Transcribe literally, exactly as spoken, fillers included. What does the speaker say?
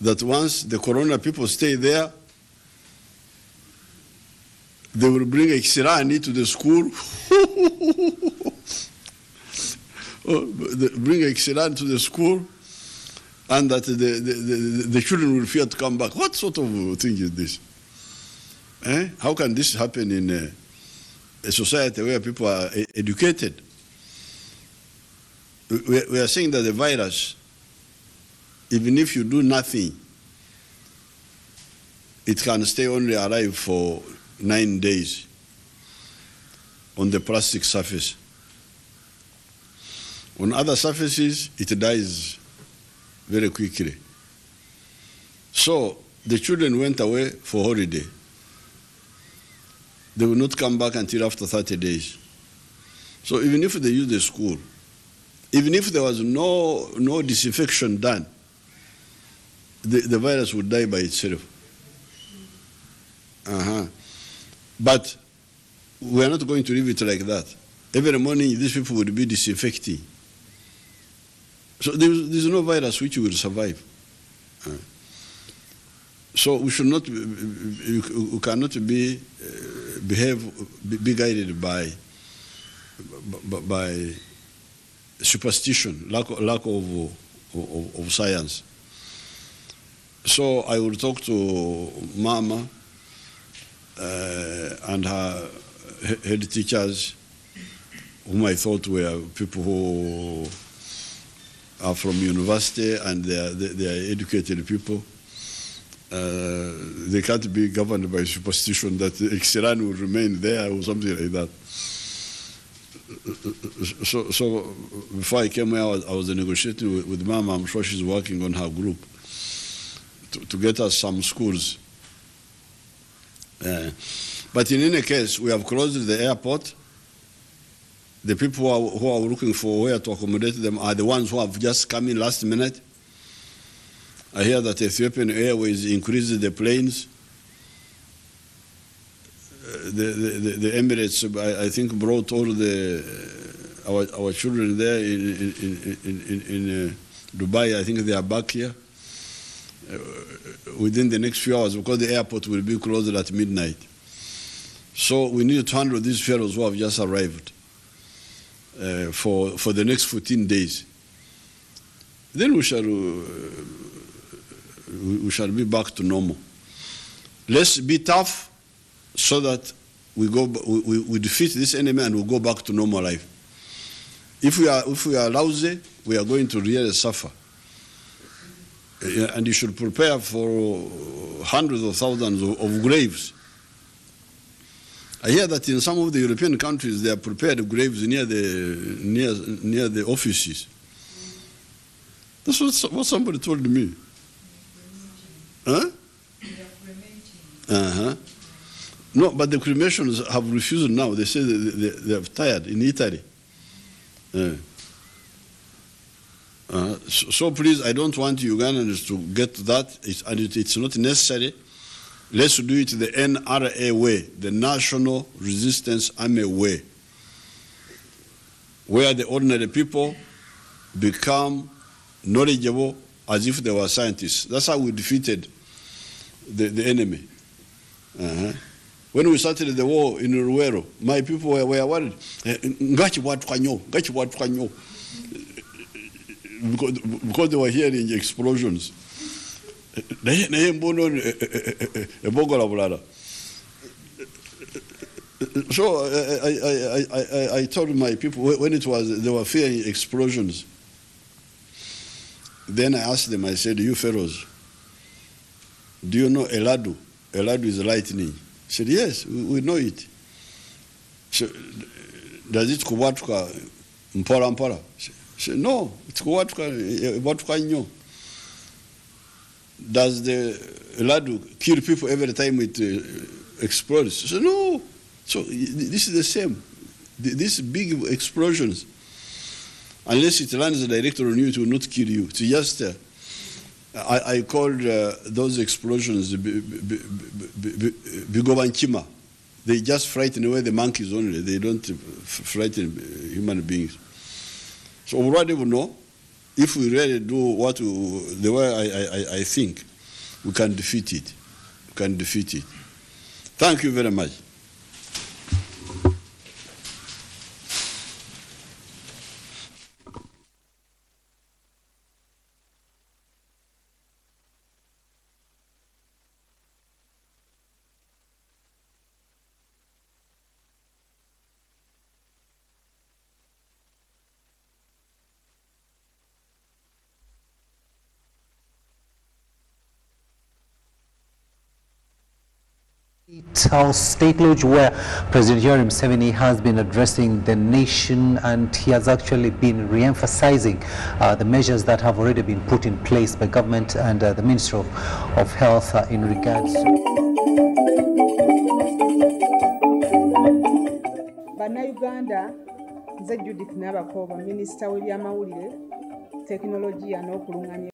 that once the corona people stay there, they will bring a Xirani to the school. Oh, bring a Xirani to the school, and that the, the, the, the children will fear to come back. What sort of thing is this? Eh? How can this happen in a, a society where people are educated? We, we are saying that the virus, even if you do nothing, it can stay only alive for nine days on the plastic surface. On other surfaces, it dies very quickly. So the children went away for holiday. They will not come back until after thirty days. So even if they use the school, even if there was no, no disinfection done, the, the virus would die by itself. Uh-huh. But we are not going to leave it like that. Every morning, these people would be disinfecting. So there's, there's no virus which will survive. Uh, so we should not, we cannot be, uh, behave, be, be guided by, by, by superstition, lack, lack of, of, of science. So I will talk to Mama uh, and her head teachers, whom I thought were people who are from university and they are, they, they are educated people. Uh, they can't be governed by superstition that Xirani will remain there or something like that. So, so before I came here, I was, I was negotiating with, with Mama. I'm sure she's working on her group to, to get us some schools. Uh, but in any case, we have closed the airport. The people who are, who are looking for where to accommodate them are the ones who have just come in last minute. I hear that Ethiopian Airways increased the planes. Uh, the, the, the Emirates, I, I think, brought all the uh, our, our children there in, in, in, in, in uh, Dubai. I think they are back here uh, within the next few hours because the airport will be closed at midnight. So we need to handle these fellows who have just arrived uh, for, for the next fourteen days. Then we shall... Uh, we shall be back to normal. Let's be tough so that we go we, we defeat this enemy and we go back to normal life. If we are if we are lousy, we are going to really suffer. And you should prepare for hundreds of thousands of, of graves. I hear that in some of the European countries they have prepared graves near the near near the offices. That's what, what somebody told me. Huh? Uh-huh. No, but the cremations have refused now. They say they, they, they have tired in Italy. Uh, uh, so, so please, I don't want Ugandans to get that, it's, and it, it's not necessary. Let's do it the N R A way, the National Resistance Army way, where the ordinary people become knowledgeable as if they were scientists. That's how we defeated the, the enemy. Uh-huh. When we started the war in Ruwero, my people were, were worried. Because, because they were hearing explosions. So I, I, I, I, I told my people, when it was, they were fearing explosions, then I asked them, I said, you fellows, do you know Eladu? Eladu is lightning. I said, yes, we, we know it. So, does it kuwatuka mpora mpora? I said, no, it's kuwatuka watuka nyo. Does the Eladu kill people every time it uh, explodes? I said, no. So this is the same. These big explosions, unless it lands directly on you, it will not kill you. It's just, uh, I, I called uh, those explosions bigobanchima. They just frighten away the monkeys only. They don't frighten human beings. So already we know, if we really do what we, the way I, I, I think, we can defeat it. We can defeat it. Thank you very much. Our State Lodge, where President Yoweri Museveni has been addressing the nation, and he has actually been re-emphasizing uh, the measures that have already been put in place by government and uh, the Ministry of, of Health uh, in regards to Bannayuganda, nze Judith Nabakoba, Minisita w'ebyamawulire, tekinologiya n'okulungamya